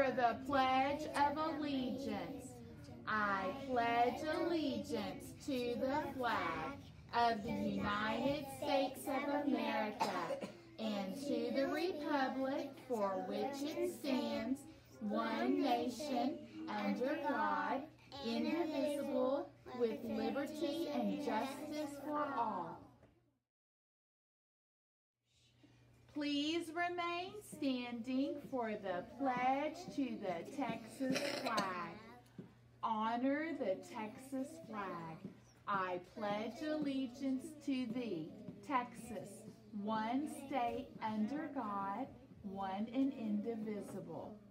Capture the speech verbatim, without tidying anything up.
for the Pledge of Allegiance. I pledge allegiance to the flag of the United States of America and to the republic for which it stands, one nation, under God, indivisible, with liberty and justice for all. Please remain standing for the pledge to the Texas flag. Honor the Texas flag. I pledge allegiance to thee, Texas, one state under God, one and indivisible.